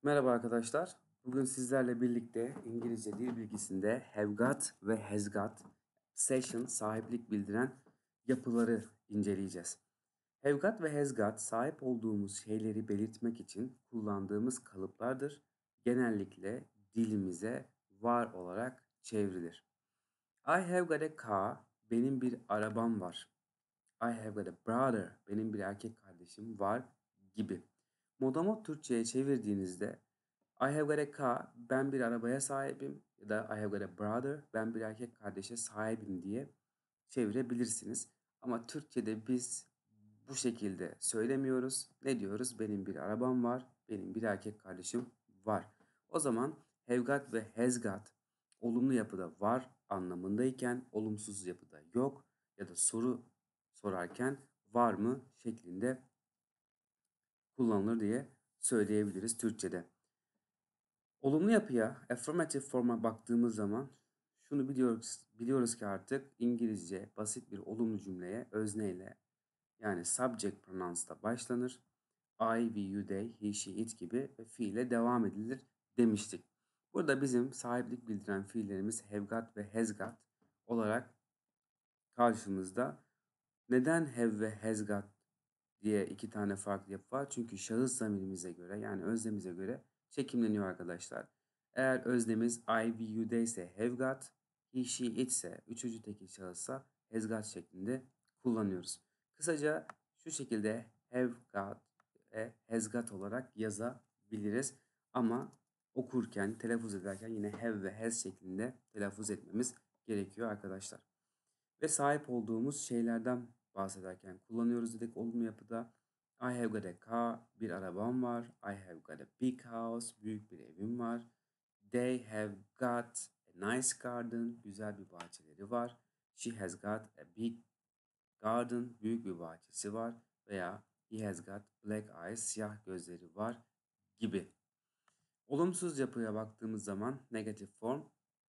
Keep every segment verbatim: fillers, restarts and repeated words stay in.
Merhaba arkadaşlar. Bugün sizlerle birlikte İngilizce dil bilgisinde have got ve has got possession sahiplik bildiren yapıları inceleyeceğiz. Have got ve has got sahip olduğumuz şeyleri belirtmek için kullandığımız kalıplardır. Genellikle dilimize var olarak çevrilir. I have got a car, benim bir arabam var. I have got a brother, benim bir erkek kardeşim var gibi. Modamot Türkçe'ye çevirdiğinizde I have got a car, ben bir arabaya sahibim ya da I have got a brother, ben bir erkek kardeşe sahibim diye çevirebilirsiniz. Ama Türkçe'de biz bu şekilde söylemiyoruz. Ne diyoruz? Benim bir arabam var, benim bir erkek kardeşim var. O zaman have got ve has got olumlu yapıda var anlamındayken olumsuz yapıda yok ya da soru sorarken var mı şeklinde kullanılır diye söyleyebiliriz Türkçe'de. Olumlu yapıya, affirmative forma baktığımız zaman şunu biliyoruz, biliyoruz ki artık İngilizce basit bir olumlu cümleye özneyle yani subject pronounce'da başlanır. I, we, you, they, he, she, it gibi fiile devam edilir demiştik. Burada bizim sahiplik bildiren fiillerimiz have got ve has got olarak karşımızda. Neden have ve has got diye iki tane farklı yapı var? Çünkü şahıs zamirimize göre yani öznemize göre çekimleniyor arkadaşlar. Eğer öznemiz I, we, you, they ise have got, he, she, it ise üçüncü tekil şahıssa has got şeklinde kullanıyoruz. Kısaca şu şekilde have got ve has got olarak yazabiliriz. Ama okurken, telaffuz ederken yine have ve has şeklinde telaffuz etmemiz gerekiyor arkadaşlar. Ve sahip olduğumuz şeylerden bahsederken kullanıyoruz dedik olumlu yapıda. I have got a car, bir arabam var. I have got a big house, büyük bir evim var. They have got a nice garden, güzel bir bahçeleri var. She has got a big garden, büyük bir bahçesi var. Veya he has got black eyes, siyah gözleri var gibi. Olumsuz yapıya baktığımız zaman negative form,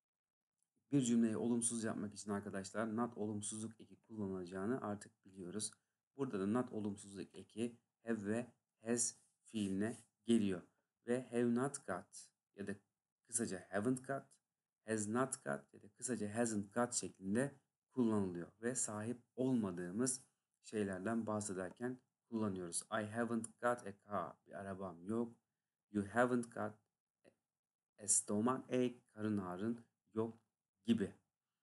bir cümleyi olumsuz yapmak için arkadaşlar not olumsuzluk eki kullanılacağını artık biliyoruz. Burada da not olumsuzluk eki have ve has fiiline geliyor. Ve have not got ya da kısaca haven't got, has not got ya da kısaca hasn't got şeklinde kullanılıyor. Ve sahip olmadığımız şeylerden bahsederken kullanıyoruz. I haven't got a car, bir arabam yok. You haven't got a stomachache, karın ağrın yok gibi.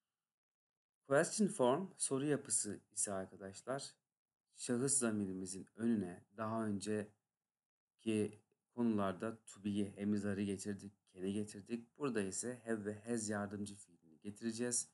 Question form soru yapısı ise arkadaşlar şahıs zamirimizin önüne daha önceki konularda to be'yi, emizarı getirdik, can'i getirdik. Burada ise have ve has yardımcı fiilini getireceğiz.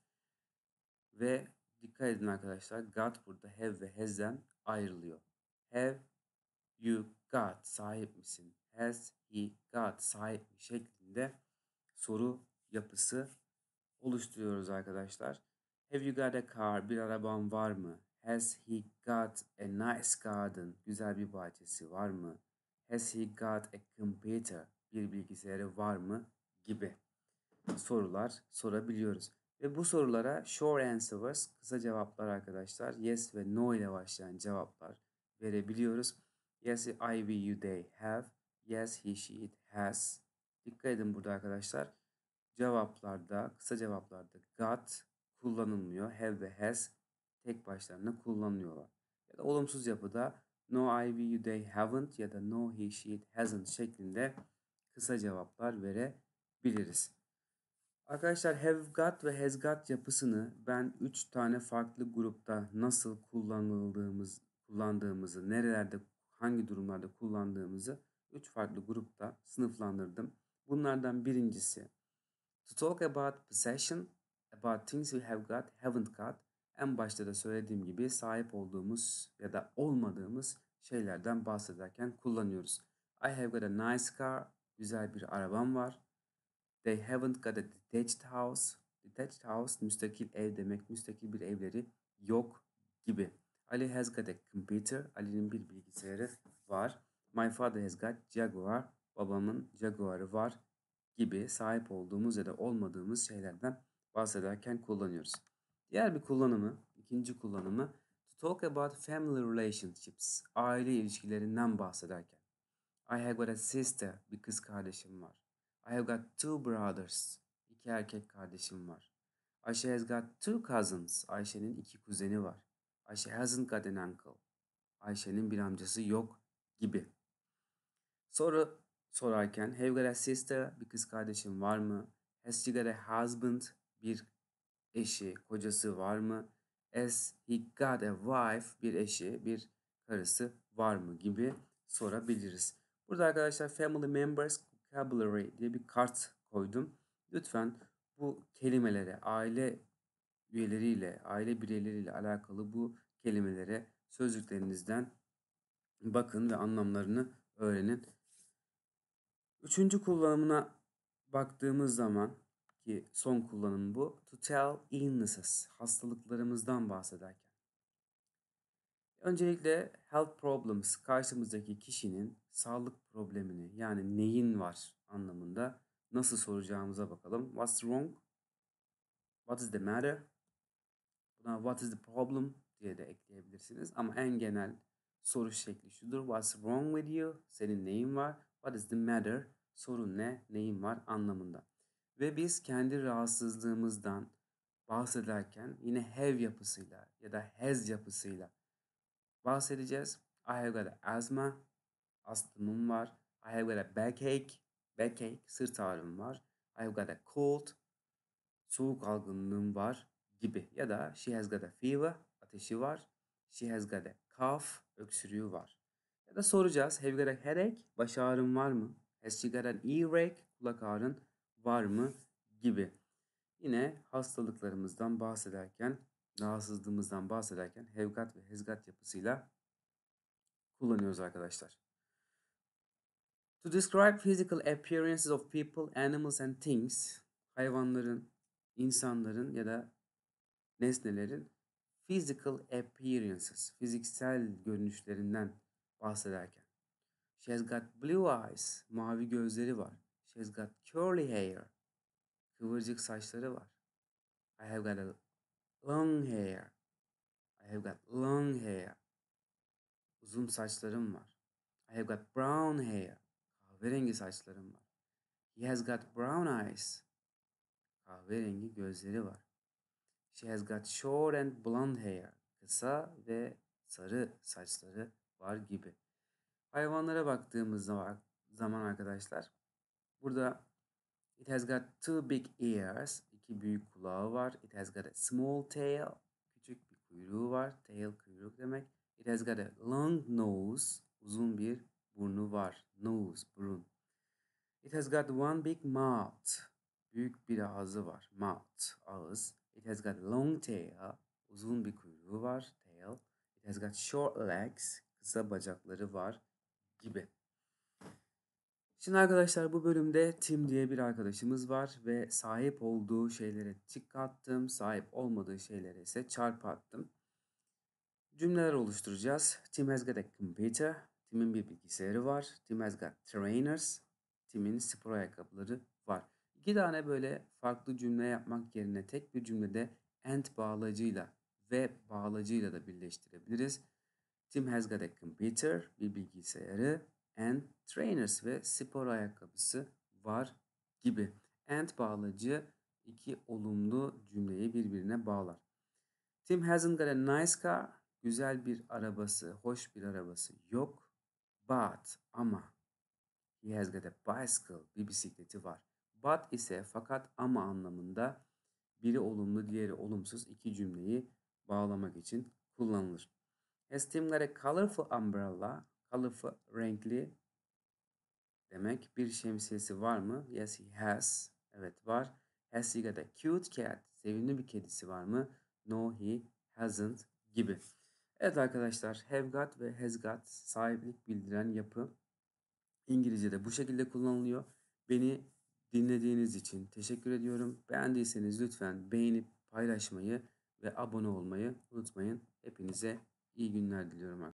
Ve dikkat edin arkadaşlar got burada have ve has'den ayrılıyor. Have you got, sahip misin? Has he got, sahip mi şeklinde soru yapısı oluşturuyoruz arkadaşlar. Have you got a car? Bir araban var mı? Has he got a nice garden? Güzel bir bahçesi var mı? Has he got a computer? Bir bilgisayarı var mı? Gibi sorular sorabiliyoruz. Ve bu sorulara short answers, kısa cevaplar arkadaşlar. Yes ve no ile başlayan cevaplar verebiliyoruz. Yes, I, we, you, they have. Yes, he, she, it has. Dikkat edin burada arkadaşlar. Cevaplarda, kısa cevaplarda got kullanılmıyor. Have ve has tek başlarına kullanılıyorlar. Ya da olumsuz yapıda no, I, we, you, they haven't ya da no, he, she, it hasn't şeklinde kısa cevaplar verebiliriz. Arkadaşlar have got ve has got yapısını ben üç tane farklı grupta nasıl kullanıldığımız, kullandığımızı, nerelerde, hangi durumlarda kullandığımızı üç farklı grupta sınıflandırdım. Bunlardan birincisi to talk about possession, about things we have got, haven't got. En başta da söylediğim gibi sahip olduğumuz ya da olmadığımız şeylerden bahsederken kullanıyoruz. I have got a nice car, güzel bir arabam var. They haven't got a detached house. Detached house müstakil ev demek. Müstakil bir evleri yok gibi. Ali has got a computer. Ali'nin bir bilgisayarı var. My father has got Jaguar. Babamın Jaguar'ı var gibi sahip olduğumuz ya da olmadığımız şeylerden bahsederken kullanıyoruz. Diğer bir kullanımı, ikinci kullanımı to talk about family relationships. Aile ilişkilerinden bahsederken. I have got a sister. Bir kız kardeşim var. I have got two brothers. İki erkek kardeşim var. Ayşe has got two cousins. Ayşe'nin iki kuzeni var. Ayşe hasn't got an uncle. Ayşe'nin bir amcası yok gibi. Soru sorarken have you got a sister? Bir kız kardeşim var mı? Has she got a husband? Bir eşi, kocası var mı? Has he got a wife? Bir eşi, bir karısı var mı gibi sorabiliriz. Burada arkadaşlar family members vocabulary diye bir kart koydum. Lütfen bu kelimelere, aile üyeleriyle, aile bireyleriyle alakalı bu kelimelere sözlüklerinizden bakın ve anlamlarını öğrenin. Üçüncü kullanımına baktığımız zaman ki son kullanım bu. To tell illnesses, hastalıklarımızdan bahsederken. Öncelikle health problems, karşımızdaki kişinin sağlık problemini yani neyin var anlamında nasıl soracağımıza bakalım. What's wrong? What is the matter? Buna what is the problem diye de ekleyebilirsiniz. Ama en genel soru şekli şudur. What's wrong with you? Senin neyin var? What is the matter? Sorun ne? Neyin var anlamında. Ve biz kendi rahatsızlığımızdan bahsederken yine have yapısıyla ya da has yapısıyla bahsedeceğiz. I have got asthma, astımım var. I have got a backache, backache, sırt ağrım var. I have got a cold, soğuk algınlığım var gibi. Ya da she has got a fever, ateşi var. She has got a cough, öksürüğü var. Ya da soracağız. Have you got a headache? Baş ağrın var mı? Has she got an earache? Kulak ağrın var mı? Gibi. Yine hastalıklarımızdan bahsederken, rahatsızlığımızdan bahsederken have got ve has got yapısıyla kullanıyoruz arkadaşlar. To describe physical appearances of people, animals and things, hayvanların, insanların ya da nesnelerin physical appearances, fiziksel görünüşlerinden bahsederken. She has got blue eyes, mavi gözleri var. She has got curly hair, kıvırcık saçları var. I have got a long hair, I have got long hair, uzun saçlarım var. I have got brown hair, kahverengi saçlarım var. He has got brown eyes, kahverengi gözleri var. She has got short and blonde hair, kısa ve sarı saçları var gibi. Hayvanlara baktığımız zaman, zaman arkadaşlar, burada it has got two big ears, iki büyük kulağı var. It has got a small tail, küçük bir kuyruğu var. Tail kuyruk demek. It has got a long nose, uzun bir burnu var. Nose, burun. It has got one big mouth, büyük bir ağzı var. Mouth, ağız. It has got a long tail, uzun bir kuyruğu var. Tail. It has got short legs, kısa bacakları var gibi. Şimdi arkadaşlar bu bölümde Tim diye bir arkadaşımız var ve sahip olduğu şeylere tik attım, sahip olmadığı şeylere ise çarpı attım. Cümleler oluşturacağız. Tim has got a computer. Tim'in bir bilgisayarı var. Tim has got trainers. Tim'in spor ayakkabıları var. İki tane böyle farklı cümle yapmak yerine tek bir cümlede and bağlacıyla ve bağlacıyla da birleştirebiliriz. Tim has got a computer, bir bilgisayarı, and trainers ve spor ayakkabısı var gibi. And bağlacı iki olumlu cümleyi birbirine bağlar. Tim hasn't got a nice car, güzel bir arabası, hoş bir arabası yok. But ama he has got a bicycle, bir bisikleti var. But ise fakat ama anlamında biri olumlu diğeri olumsuz iki cümleyi bağlamak için kullanılır. Has Tim got a colorful umbrella? Colorful, renkli demek. Bir şemsiyesi var mı? Yes, he has. Evet, var. Has he got a cute cat? Sevimli bir kedisi var mı? No, he hasn't gibi. Evet arkadaşlar, have got ve has got sahiplik bildiren yapı İngilizce'de bu şekilde kullanılıyor. Beni dinlediğiniz için teşekkür ediyorum. Beğendiyseniz lütfen beğenip paylaşmayı ve abone olmayı unutmayın. Hepinize iyi günler diliyorum.